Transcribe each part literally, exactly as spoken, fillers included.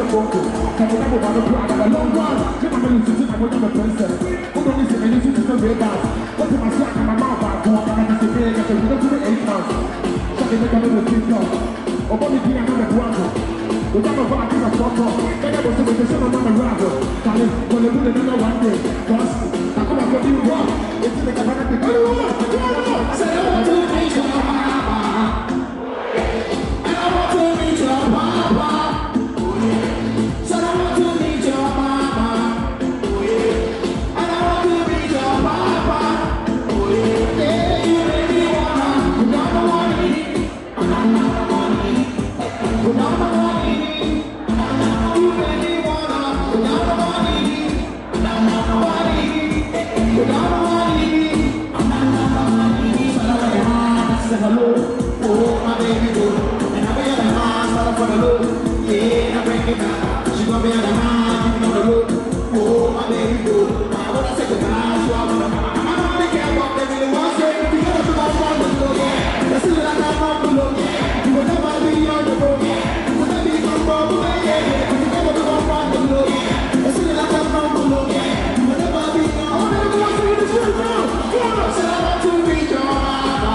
photo. Can you never want to play a long run? Get my money to sit and wait on the princess. Who don't listen and listen to the red dance? What's in my slack and my mouth back? Go on, I'm just a big as a window to the eight months. So they make a little thing up. Or body thing I'm on the guapo. The time of our thing is fucked up. Then I was to make the son of my rival. Tell him, when they put it in one day. Cause I come up with you wrong. It's like a fanatic. I don't want to say I want to meet your mama. And I want to meet your papa. Said I want to meet your mama. And I want to meet your papa. Yeah, you make me wanna. You got the money. You got the money. You got the money. You make me wanna. You got the money. You got the money. You got the money. Say hello, oh my baby girl. And I be on the hand, start for the look. Yeah, I break it down. She gonna be on the hand, giving on the look. Oh my baby girl. I wanna take a nice walk on the hand. I don't really care about them in the one straight. You gotta be my friend with the yeah. That's still like I'm on the look, yeah. You will never be on the road, yeah. You will never be on the road, yeah. You never be on the look, yeah. That's still like I'm on the look, yeah. You will never be on the road. I wanna go out to the street now. Come on, say I want to reach your mama.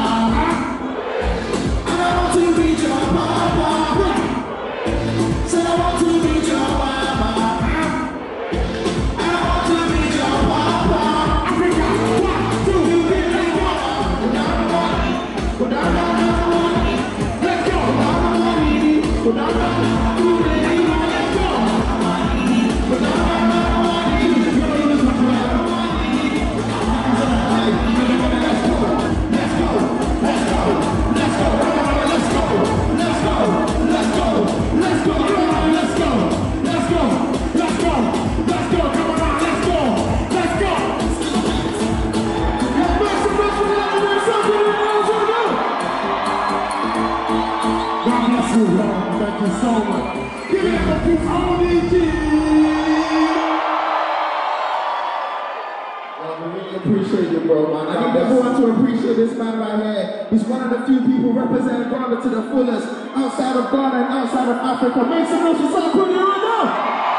To reach your mama. Said I want to reach your mama. I want to reach your mama. Africa, one, two, three, four. Go down the money. Go down the money. Let's go. Go down the money. Go down the money. Let's go. Go down the money. Let's go. Let's go. Let's go. Let's go. Let's go. Let's go, let's go, let's go, come on, let's go, let's go, let's go, let's go, come on, let's go, let's go. Let's make some noise for the other way, something else, let's go. God bless you, Lord, thank you so much. Give it up to O D G. Appreciate you, bro, man. I need everyone to appreciate this man right here. He's one of the few people representing Ghana to the fullest, outside of Ghana and outside of Africa. Make some noise for Sarkodie right now.